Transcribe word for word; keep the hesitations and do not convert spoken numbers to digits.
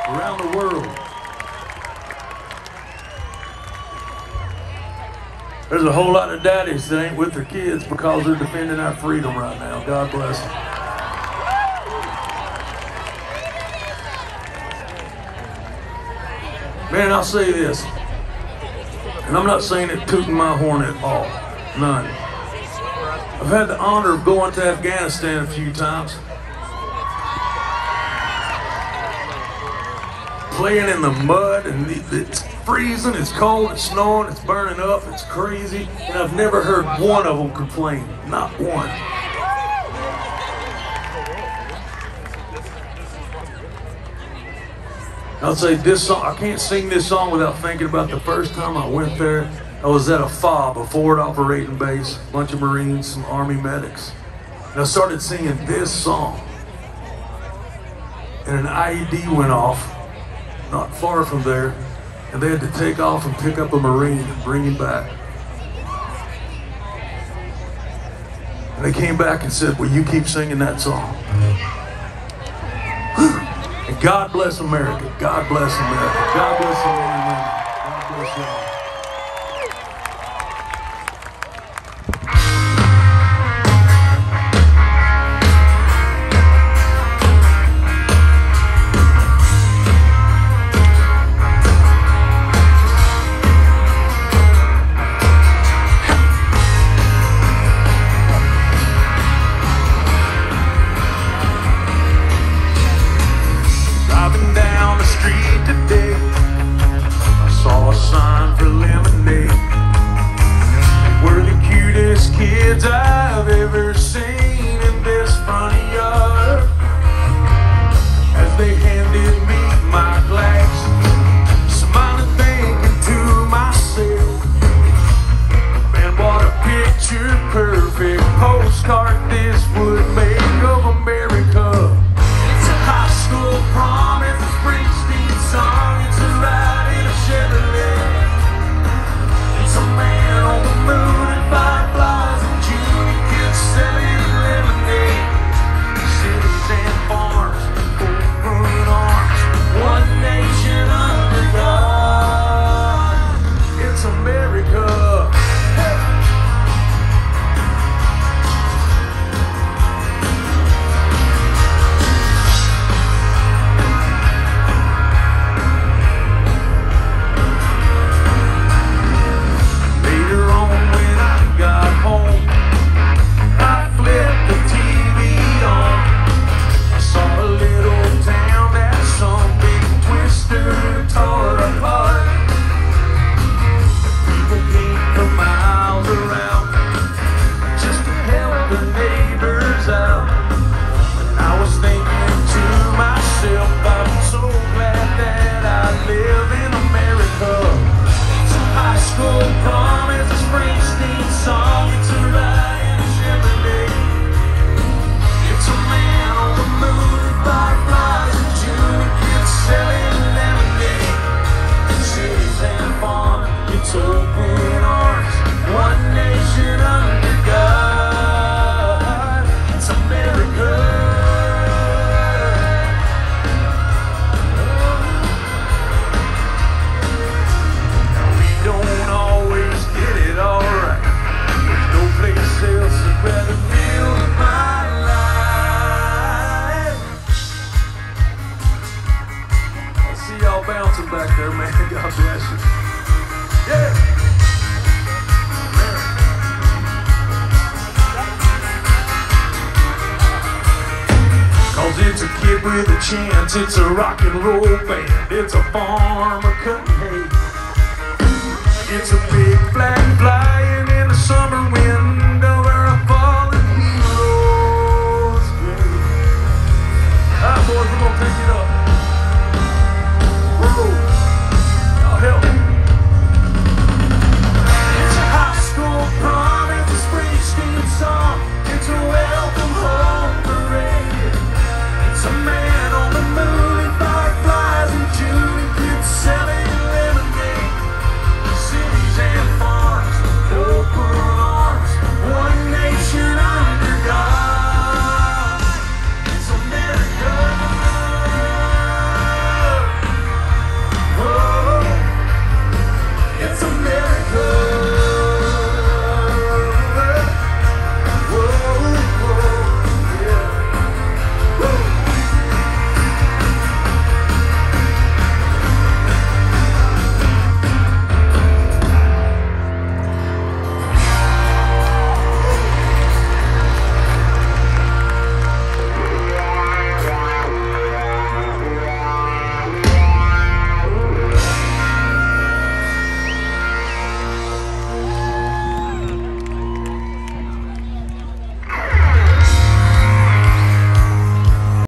around the world. There's a whole lot of daddies that ain't with their kids because they're defending our freedom right now. God bless them. Man, I'll say this, and I'm not saying it tooting my horn at all, none. I've had the honor of going to Afghanistan a few times. Playing in the mud, and it's freezing, it's cold, it's snowing, it's burning up, it's crazy, and I've never heard one of them complain, not one. I'll say this song, I can't sing this song without thinking about the first time I went there. I was at a F O B, a forward operating base, a bunch of Marines, some Army medics. And I started singing this song. And an I E D went off, not far from there, and they had to take off and pick up a Marine and bring him back. And they came back and said, "Well, you keep singing that song." And God bless America. God bless America. God bless the men and women. God bless y'all. Perfect postcard this would make of America. It's a high school prom, it's a Springsteen song, it's a ride in a Chevrolet. It's a man on the moon and fireflies and junior kids selling lemonade. Cities and farms, open arms, one nation under God. It's America. Bouncing back there, man. God bless you. Yeah. Cause it's a kid with a chance, it's a rock and roll band, it's a farmer cutting hay. It's a big flag flying in the summer wind.